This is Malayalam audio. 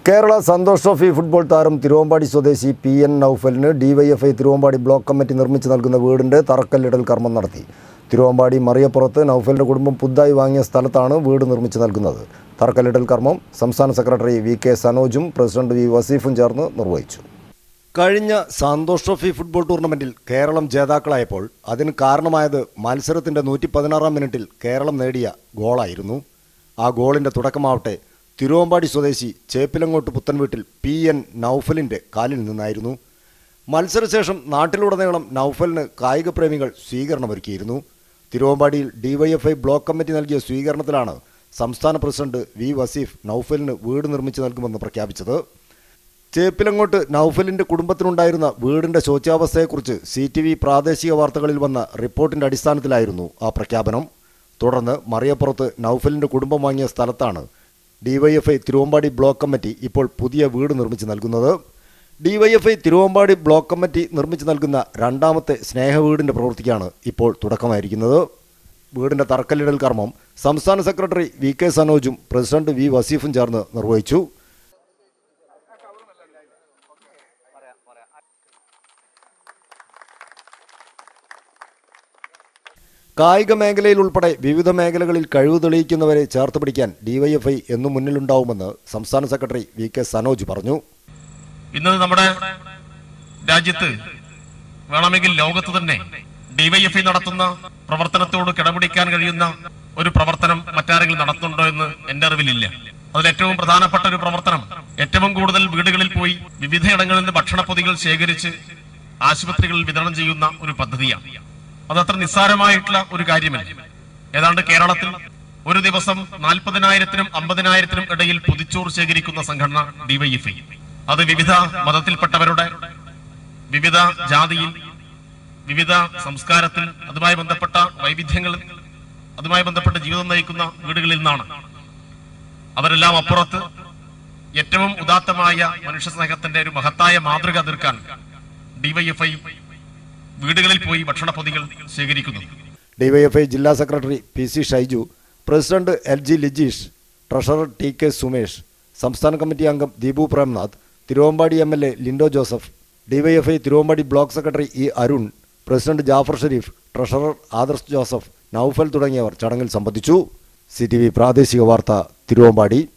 കേരള സന്തോഷ് ട്രോഫി ഫുട്ബോൾ താരം തിരുവമ്പാടി സ്വദേശി PN നൗഫലിന് Dyfi തിരുവമ്പാടി ബ്ലോക്ക് കമ്മിറ്റി നിർമ്മിച്ചു നൽകുന്ന വീടിന്റെ തറക്കല്ലിടൽ കർമ്മം നടത്തി. തിരുവമ്പാടി മറിയപ്പുറത്ത് നൗഫലിന്റെ കുടുംബം പുതുതായി വാങ്ങിയ സ്ഥലത്താണ് വീട് നിർമ്മിച്ചു നൽകുന്നത്. തറക്കല്ലിടൽ കർമ്മം സംസ്ഥാന സെക്രട്ടറി VK സനോജും പ്രസിഡന്റ് V വസീഫും ചേർന്ന് നിർവഹിച്ചു. കഴിഞ്ഞ സന്തോഷ് ട്രോഫി ഫുട്ബോൾ ടൂർണമെന്റിൽ കേരളം ജേതാക്കളായപ്പോൾ അതിന് കാരണമായത് മത്സരത്തിന്റെ 116-ാം മിനിറ്റിൽ കേരളം നേടിയ ഗോളായിരുന്നു. ആ ഗോളിന്റെ തുടക്കമാവട്ടെ തിരുവമ്പാടി സ്വദേശി ചേപ്പിലങ്ങോട്ട് പുത്തൻവീട്ടിൽ PN നൗഫലിൻ്റെ കാലിൽ നിന്നായിരുന്നു. മത്സരശേഷം നാട്ടിലുടനീളം നൗഫലിന് കായിക പ്രേമികൾ സ്വീകരണമൊരുക്കിയിരുന്നു. തിരുവമ്പാടിയിൽ Dyfi ബ്ലോക്ക് കമ്മിറ്റി നൽകിയ സ്വീകരണത്തിലാണ് സംസ്ഥാന പ്രസിഡന്റ് V വസീഫ് നൗഫലിന് വീട് നിർമ്മിച്ചു നൽകുമെന്ന് പ്രഖ്യാപിച്ചത്. ചേപ്പിലങ്ങോട്ട് നൗഫലിൻ്റെ കുടുംബത്തിനുണ്ടായിരുന്ന വീടിൻ്റെ ശോച്യാവസ്ഥയെക്കുറിച്ച് CTV പ്രാദേശിക വാർത്തകളിൽ വന്ന റിപ്പോർട്ടിൻ്റെ അടിസ്ഥാനത്തിലായിരുന്നു ആ പ്രഖ്യാപനം. തുടർന്ന് മറിയപ്പുറത്ത് നൗഫലിൻ്റെ കുടുംബം വാങ്ങിയ സ്ഥലത്താണ് Dyfi തിരുവമ്പാടി ബ്ലോക്ക് കമ്മിറ്റി ഇപ്പോൾ പുതിയ വീട് നിർമ്മിച്ചു നൽകുന്നത്. Dyfi തിരുവമ്പാടി ബ്ലോക്ക് കമ്മിറ്റി നിർമ്മിച്ചു നൽകുന്ന രണ്ടാമത്തെ സ്നേഹവീടിൻ്റെ പ്രവൃത്തിക്കാണ് ഇപ്പോൾ തുടക്കമായിരിക്കുന്നത്. വീടിൻ്റെ തറക്കല്ലിടൽ കർമ്മം സംസ്ഥാന സെക്രട്ടറി VK സനോജും പ്രസിഡന്റ് V വസീഫും ചേർന്ന് നിർവഹിച്ചു. കായിക മേഖലയിൽ ഉൾപ്പെടെ വിവിധ മേഖലകളിൽ കഴിവ് തെളിയിക്കുന്നവരെ ചേർത്ത് പിടിക്കാൻ Dyfi എന്നും മുന്നിലുണ്ടാവുമെന്ന് സംസ്ഥാന സെക്രട്ടറി VK സനോജ് പറഞ്ഞു. ഇന്ന് നമ്മുടെ രാജ്യത്ത് വേണമെങ്കിൽ ലോകത്ത് തന്നെ Dyfi നടത്തുന്ന പ്രവർത്തനത്തോട് കിടപിടിക്കാൻ കഴിയുന്ന ഒരു പ്രവർത്തനം മറ്റാരെങ്കിലും നടത്തുന്നുണ്ടോ എന്ന് എൻ്റെ അറിവിലില്ല. അതിൽ ഏറ്റവും പ്രധാനപ്പെട്ട ഒരു പ്രവർത്തനം ഏറ്റവും കൂടുതൽ വീടുകളിൽ പോയി വിവിധയിടങ്ങളിൽ നിന്ന് ഭക്ഷണപ്പൊതികൾ ശേഖരിച്ച് ആശുപത്രികളിൽ വിതരണം ചെയ്യുന്ന ഒരു പദ്ധതിയാണ്. അതത്ര നിസ്സാരമായിട്ടുള്ള ഒരു കാര്യമല്ല. ഏതാണ്ട് കേരളത്തിൽ ഒരു ദിവസം 40,000-നും 50,000-നും ഇടയിൽ പൊതിച്ചോറ് ശേഖരിക്കുന്ന സംഘടന Dyfi. അത് വിവിധ മതത്തിൽപ്പെട്ടവരുടെ, വിവിധ ജാതിയിൽ, വിവിധ സംസ്കാരത്തിൽ, അതുമായി ബന്ധപ്പെട്ട വൈവിധ്യങ്ങൾ, അതുമായി ബന്ധപ്പെട്ട ജീവിതം നയിക്കുന്ന വീടുകളിൽ നിന്നാണ്. അവരെല്ലാം അപ്പുറത്ത് ഏറ്റവും ഉദാത്തമായ മനുഷ്യ സ്നേഹത്തിന്റെ ഒരു മഹത്തായ മാതൃക തീർക്കാൻ Dyfi വീടുകളിൽ പോയി ഭക്ഷണ പൊതികൾ ശേഖരിക്കുന്നു. Dyfi ജില്ലാ secretary PC Shaiju, president LG Lijeesh, treasurer TK Sumesh, സംസ്ഥാന കമ്മിറ്റി അംഗം Deepu Premnath, Thiruvambady MLA Lindo Joseph, Dyfi Thiruvambady block secretary E Arun, president Jafar Sharif, treasurer Adarsh Joseph, Noufal തുടങ്ങിയവർ ചടങ്ങിൽ സംബന്ധിച്ചു. CTV പ്രാദേശിക വാർത്ത തിരുവമ്പാടി.